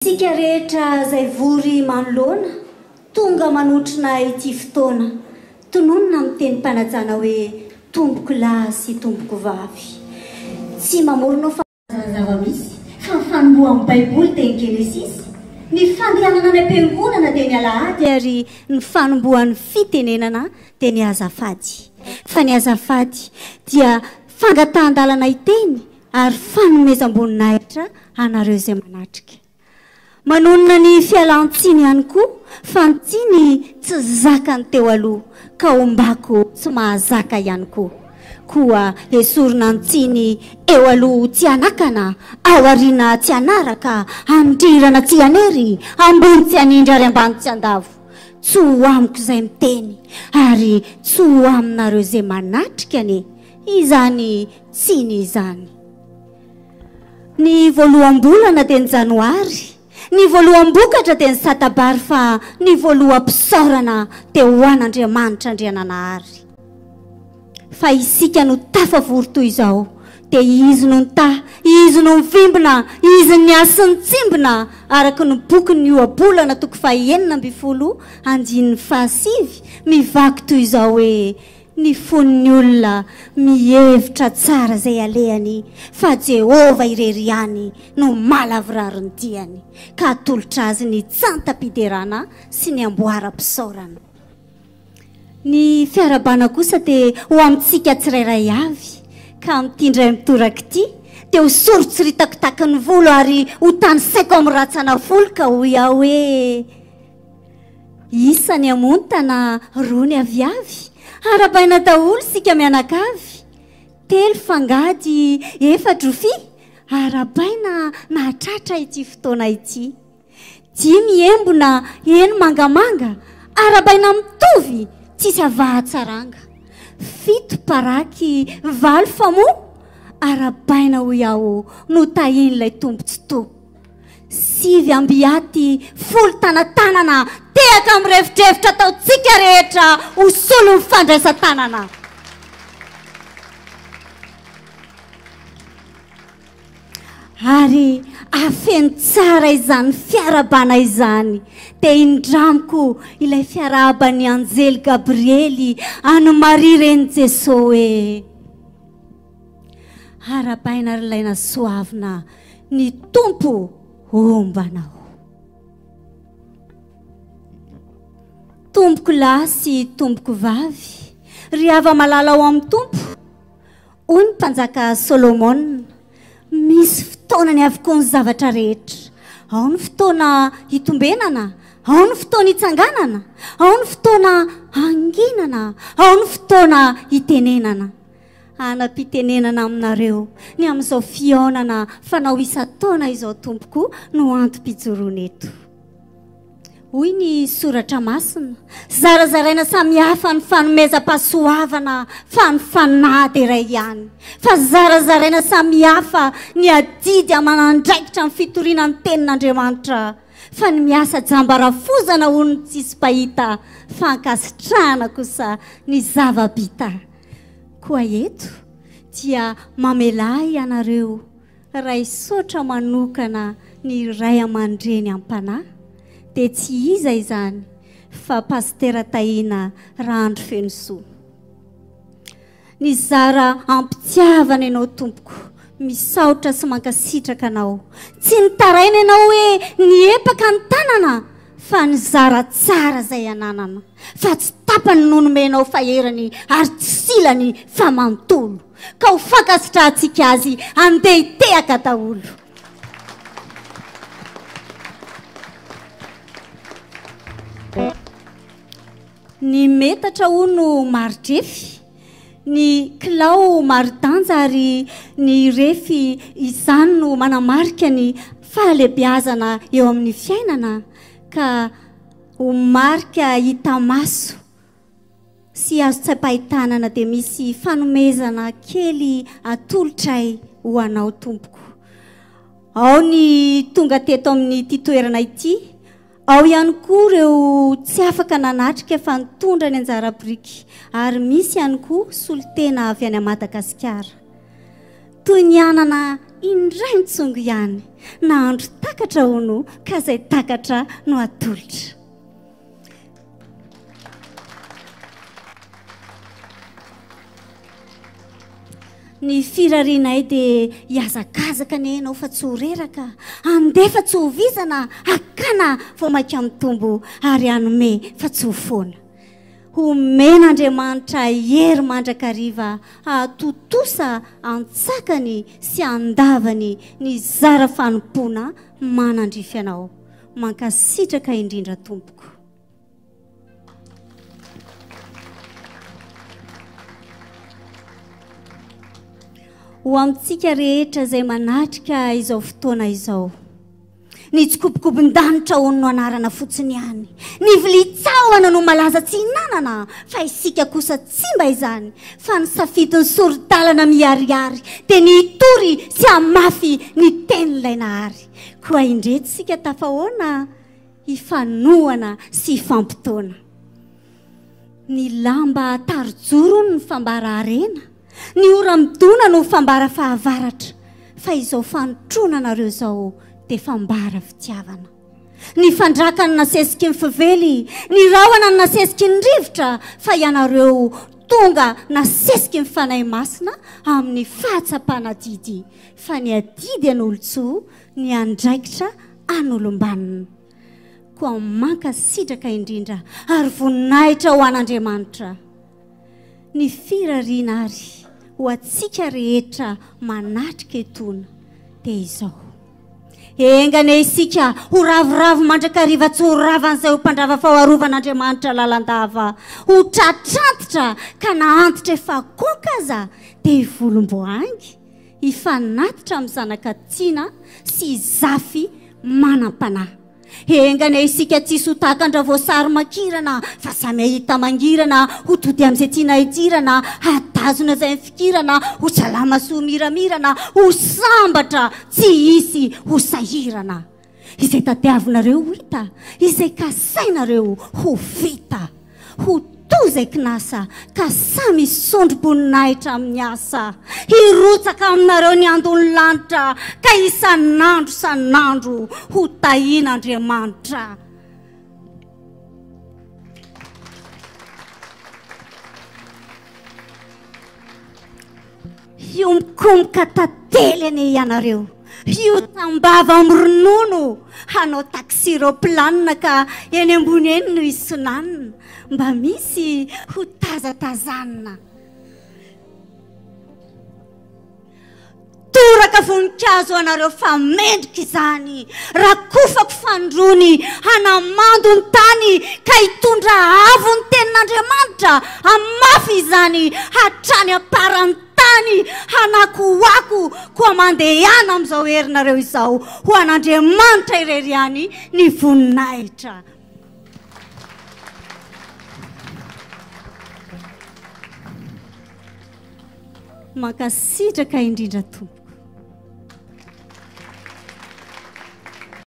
isika rehetra izay vory manoloana tonga manotrina ity fotoana tononona amin'ny teny mpanajana hoe tomboko lahy sy tomboko vavy tsy mamoronao zava-misy fa fanomboa amin'ny baiboly teny Genesisy ny fandehanana any am-piangonana dia ny Alahady ary ny fanomboan'ny fitenenana dia ny azafady fa ny azafady dia fangatahan-dalana iteny ary fanomezam-boninahitra anareo izay manatrika manonona ny fialan-tsiny ihany koa fantsiny tsy zakany teo aloha ka ombako tsy mahazaka ihany koa esorina antsiny eo aloha tsy anakana ao ariana tsy anaraka andrirana tsy anery ambony tsy anindry ary ambany tsy andavo tsy ho amiko izay miteny ary tsy ho aminareo izay manatrika ane izany tsiny izany ny voalohambolana dia ny janoary ny voaloham-bokatra dia ny satabary fa ny voaloham-pisaorana dia ho an'Andriamanitra Andriananahary fa isika no tafavory toy izao dia izy no nitaha izy no mivimbina izy ny asany tsimbina araka ny bokyny ohabolana 9:9 mivaky toy izao hoe ny fon'ny olona mihevitra tsara izay alehany fa Jehova irery ihany no malavirariny diany ka atolotra azy ny tsantam-piderana sy ny amboaram-pisaorana ny fiarabana kosa dia ho amintsika tsirairay avy ka mitindray mitoraka ity dia ho soritsoritako ny volo ary ho tany saiko amin'ny ratsana volo ka ho iaho hoe isany amontana rony aviavy arabaina daholo sika mianakavy 3 fangady 4 rofia arabaina nahatratra ity fotoana ity 5 embona 1 mangamanga arabaina mitovy tsisy avahatsaranga 7 paraky 4 famoa arabaina ho iaho no tahin'ilay tombo tsy to 7 ambiaty 10 tanatanana tehaka amin'ny revitrevitra ataotsika rehetra ho solo ny fandraisan-tanana ary afeno tsara izany fiarabana izany dia indramiko ilay fiaraban'ny anjely Gabriely any Maria reny Jesosy hoe arabaina ry laina soavina ny tompo ombanao tomboko lahy sy tomboko vavy ry ava malala ao amin'ny tompo hoy ny mpanjaka Solomona misy fotoanany avokoa ny zavatra rehetra ao ny fotoana hitombenana ao ny fotoana hitsanganana ao ny fotoana hanginana ao ny fotoana hitenenana anam-pitenenana aminareo ny amin'izao fiaonana fanao isa-taona izao tompoko no antom-pijoroana eto hoy ny soratra masina zarazaraina samihafa ny fanomezam-pahasoavana fa ny fanady iray ihany fa zarazaraina samihafa ny adidy amanandraikitra amin'ny fitoriana ny tenin'Andriamanitra fa ny miasa jambarafozana ho ny tsisy pahita fa ankasitrahana kosa ny zava-bita koa eto dia mamelay ianareo ray sotra manokana ny ray aman-dreny am-panahy dia tsy iza izany fa pastera Tahina Randro Fenosoa ny zara ampitiavana ianao tompoko misaotra sy mankasitraka anao tsy nitaraina ianao hoe niepaka ny tanana fa ny zara tsara izay ananana fa tsy tapany nonomenao faherany ary tsy silany fa manontolo ka ho fankasitrahantsika azy andeha hitehaka daholo ny metatra ho no maridrefy ny kilao maridanja ary ny refy izany no manamarika ny fahalebiazana eo amin'ny fiainana ka ho marika hita maso sy azo tsapahitanana dia misy fanomezana kely atolotray ho anao tompoko ao ny tonga teto amin'ny ity toerana ity ao ihany koa ireo tsy afaka nanatrika fa nitondra ny anjara biriky ary misy ihany koa solotena avy any Madagasikara toy ny anana indray nitsongo ihany nahandro takatra hono ka izay takatra no atolotra. Ny firarianay dia hiazakazaka ny enao fa tsy ho reraka, andefa tsy ho vizana, akana vao maika mitombo ary hanome fa tsy ho foana. Homen'Andriamanitra hery mandrakariva, atotosa antsakany sy andavany ny zara fanompoana manandrify anao. Mankasitraka indrindra tompoko. Ho amintsika rehetra izay manatrika izao fotoana izao, ny tsikopikopin-danitra ho no anarana fotsiny ihany, ny vilitsahana no malaza tsy hinanana, fa isika kosa tsy mba izany, fa ny safidiny soridalana miariary dia ny tory sy amafy ny tenin'ilay nahary. Koa indretsika tafahoana hifanohana sy hifampitoana. Ny lamba tarijoro ny fambara arena, ny ora midona no fambara fahavaratra, fa izao fanotronanareo izao dia fambara fitiavana. Ny fandrakana nasesiky ny fively, ny rahona nasesiky ny rivotra, fa ianareo tonga nasesiky ny fanahy masina amin'ny fahatsapana didy, fa ny adidy an'olotsoa, ny andraikitra an'olombanina. Koa mankasitraka indrindra ary voninahitra ho an'Andriamanitra. Ny firariana ary ho atsika rehetra manatrika etona dia izao. Engane isika ho ravoravo mandrakariva tsy ho ravan'izay ho mpandrava faharovan'Andriamanitra lalandava, ho tratrantitra ka naantitra efa koka aza dia hivolomboangy, hifanatitra amin'ny zanakatiana sy zafy manam-panahy. Engane isika tsisy ho takandra voasary makirana, fa samy ahita mangirana, ho tody amin'izay tiana hidirana, hatazona izay mifikirana, ho salama sy ho miramirana, ho sambatra tsy hisy ho sahirana. Izay tadiavinareo ho hita, izay kasainareo ho vita, ho tozay kinasa ka samy sondrom-boninahitra amin'ny asa, hirotsaka aminareo ny andony lanitra ka isan'andro ho tahian'Andriamanitra. Io mikomoka tantely ane ianareo, io tambava amin'ny ronono, hanao taksiroplanina ka eny ambony eny no isonanina, mba misy ho tazatazanina. Toraka voninkazo anareo fa mendrika izany, rakofako fandrony hanamando ny tany ka hitondra avo ny tenin'Andriamanitra, amafy izany hatrany aparany tany, hanakoako koa mandehana amin'izao herinareo izao, ho an'Andriamanitra irery ihany ny voninahitra. Mankasitraka indrindra tompo.